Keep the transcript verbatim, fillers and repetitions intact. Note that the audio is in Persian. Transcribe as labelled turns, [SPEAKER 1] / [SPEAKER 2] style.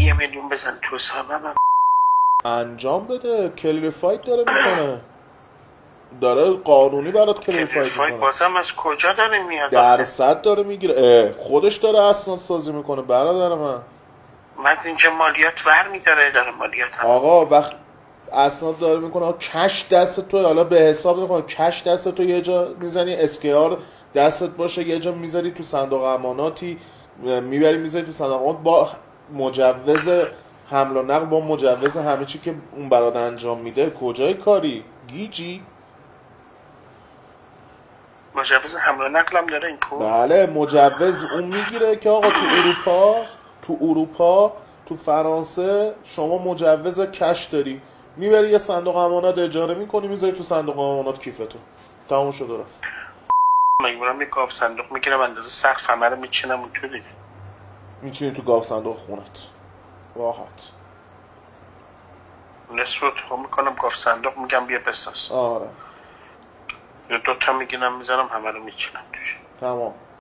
[SPEAKER 1] یه میلیون بزن تو حسابم.
[SPEAKER 2] انجام بده. کلیریفاید داره میکنه، داره قانونی برات کلیریفاید میکنه.
[SPEAKER 1] بازم از کجا داره میاد؟
[SPEAKER 2] درصد داره میگیره. خودش داره اسناد سازی میکنه برادر من.
[SPEAKER 1] من اینجا مالیات ور میداره، داره مالیات هم.
[SPEAKER 2] آقا وقت اسناد داره میکنه، کش دست تو، حالا به حساب نکنه، کش دست تو یه جا میزنی، اسکیار دستت باشه یه جا میذاری تو صندوق اماناتی، میبری میذاری تو صندوق امانات با مجوز حمل و نقل، با مجوز همه چی که اون برات انجام میده. کجای کاری؟ گیجی؟
[SPEAKER 1] مجوز حمل و نقل هم داره این پول؟
[SPEAKER 2] بله مجوز اون میگیره که آقا تو اروپا تو اروپا تو فرانسه شما مجوز کش داری، میبری یه صندوق امانات اجاره میکنی، میذاری تو صندوق امانات کیفتو، تموم شد و رفت.
[SPEAKER 1] مگه برام یه گاف صندوق میگیرم اندازه سقف همه رو میچینم اون تو دیگه.
[SPEAKER 2] میچینی تو گاف صندوق خونت راحت.
[SPEAKER 1] نصف رو تو میکنم گاف صندوق، میگم بیا بساز.
[SPEAKER 2] آره
[SPEAKER 1] یا دوتا میگیرم میذارم همه رو میچینم توش.
[SPEAKER 2] تمام.